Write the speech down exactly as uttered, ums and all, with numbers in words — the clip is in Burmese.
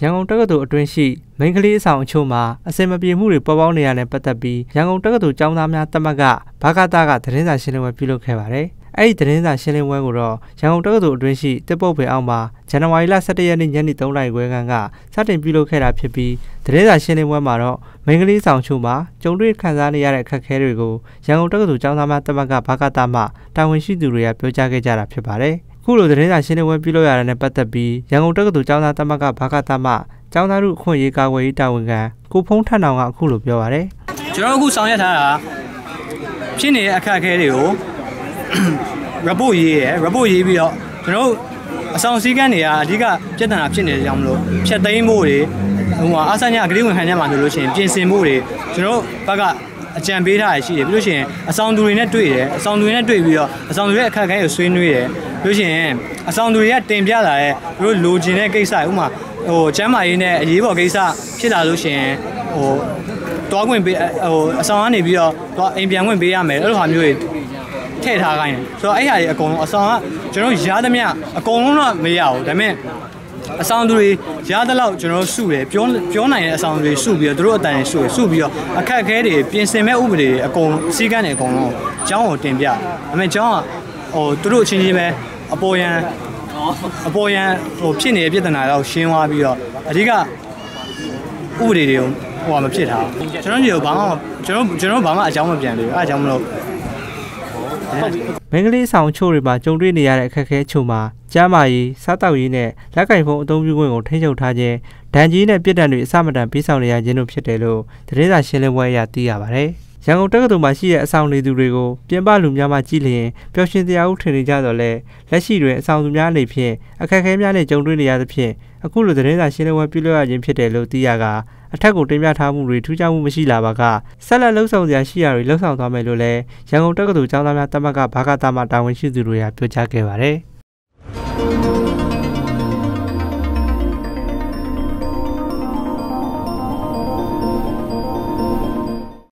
ရန်ကုန်တက္ကသိုလ်အတွင်းရှိမိန်းကလေးအဆောင်အချို့မှာအစင်မပြေမှုတွေပေါ်ပေါက်နေရတဲ့ပတ်သက်ပြီးရန်ကုန်တက္ကသိုလ်ကျောင်းသားများတက်မှတ်ကဘာကတာကသတင်းစာရှင်းလင်းပွဲပြုလုပ်ခဲ့ပါတယ်။အဲ့ဒီသတင်းစာရှင်းလင်းပွဲကိုတော့ရန်ကုန်တက္ကသိုလ်အတွင်းရှိတစ်ပုတ်ပင်အောင်မှာဇန်နဝါရီလ၁၁ရက်နေ့ညနေ၃နာရီခွဲခန့်ကစတင်ပြုလုပ်ခဲ့တာဖြစ်ပြီးသတင်းစာရှင်းလင်းပွဲမှာတော့မိန်းကလေးဆောင်ချို့မှာကြုံတွေ့ခံစားနေရတဲ့အခက်အခဲတွေကိုရန်ကုန်တက္ကသိုလ်ကျောင်းသားများတက်မှတ်ကဘာကတာမှတာဝန်ရှိသူတွေကပြောကြားခဲ့ကြတာဖြစ်ပါတယ်။ခုလိုသတင်းစာရှင်းလင်းပွဲပြုလုပ်ရတဲ့ပတ်သက်ပြီးရန်ကုန်တက္ကသိုလ်ကျောင်းသားတက်မှတ်ကဘာကတာမှကျောင်းသားတို့အခွင့်အရေးကာကွယ်ရေးတာဝန်ခံကိုဖုံးထက်နောင်ကအခုလိုပြောပါတယ်။ကျွန်တော်အခုဆောင်ရွက်ထားတာဖြစ်နေတဲ့အခက်အခဲတွေကို report ရေးရယ် report ရေးပြီးတော့ကျွန်တော်အဆောင်စည်းကမ်းတွေကအဓိကပြဿနာဖြစ်နေကြအောင်မလို့ဖြတ်သိမ်းမှုတွေဟိုမှာအဆညာဂရိဝင်ခံရမှာဆိုလို့ရှိရင်ပြင်ဆင်မှုတွေကျွန်တော်ဘက်ကအကြံပေးထားရရှိတယ်ပြီးလို့ရှိရင်အဆောင်သူတွေနဲ့တွေ့တယ်အဆောင်သူတွေနဲ့တွေ့ပြီးတော့အဆောင်သူရဲ့အခက်အခဲကိုဆွေးနွေးတယ်ပြီးလို့ရှိရင်အဆောင်သူတွေကတင်ပြလာတဲ့သူတို့လိုချင်တဲ့ကိစ္စဥပမာဟိုကျမ်းမာရေးနဲ့အရေးပေါ်ကိစ္စဖြစ်လာလို့ရှိရင်ဟိုတွားခွင့်ပေးဟိုအဆောင်ကနေပြီးတော့တွားအိမ်ပြန်ခွင့်ပေးရမယ်အဲ့လိုဟာမျိုးတွေထည့်ထားခိုင်းတယ်ဆိုတော့အဲ့ဟာတွေအကုန်လုံးအဆောင်ကကျွန်တော်ရားသမျှအကုန်လုံးတော့မရဘူးဒါပေမဲ့အဆောင်သူတွေရားသလောက်ကျွန်တော်စုတယ်ပြောပြောနိုင်တဲ့အဆောင်တွေစုပြီးတော့သူတို့အတန်တွေစုရစုပြီးတော့အခက်အခဲတွေပြင်ဆင်မဲ့ဥပဒေတွေအကုန်စည်းကမ်းတွေအကုန်လုံးအကြောင်းကိုတင်ပြဒါပေမဲ့အကြောင်းကဟိုသူတို့အချင်းချင်းပဲအပေါ်ယံအပေါ်ယံဟိုဖြစ်နေတဲ့ပြဿနာတော့ရှင်းသွားပြီးတော့အဓိကဥပဒေတွေကိုဟိုကမဖြစ်တာကျွန်တော်ညီတို့ဘာမှကျွန်တော်ကျွန်တော်ဘာမှအကြောင်းမပြန်သေးဘူးအဲအကြောင်းမလို့မိန်းကလေးဆောင်ချို့တွေမှာကြုံတွေ့နေရတဲ့အခက်အခဲချို့မှာကျန်းမာရေးစားတောက်ရေးနဲ့လက်ကင်ဖုန်းအသုံးပြုခွင့်ကိုထိန်းချုပ်ထားခြင်းဒဏ်ကြီးနဲ့ပြစ်ဒဏ်တွေအစမတန်ပေးဆောင်နေရခြင်းတို့ဖြစ်တယ်လို့သတင်းစာရှင်းလင်းပွဲအရသိရပါတယ်။ရန်ကုန်တက္ကသိုလ်မှာရှိတဲ့အဆောင်နေသူတွေကိုပြင်ပလူများမှကြည့်လျင်ပျော်ရွှင်တရားဥထင်နေကြတော့လဲလက်ရှိတွင်အဆောင်သူများအနေဖြင့်အခက်အခဲများနဲ့ကြုံတွေ့နေရသဖြင့်အခုလိုသတင်းစာရှင်းလင်းပွဲပြုလုပ်ရခြင်းဖြစ်တယ်လို့သိရကအထက်ကိုတင်ပြထားမှုတွေထူးခြားမှုမရှိလာပါကဆက်လက်လှုပ်ဆောင်စရာရှိရာတွေလှုပ်ဆောင်သွားမယ်လို့လည်းရန်ကုန်တက္ကသိုလ်ကျောင်းသားများတက်မှတ်ကဘာကတာမှတာဝန်ရှိသူတွေကပြောကြားခဲ့ပါတယ်။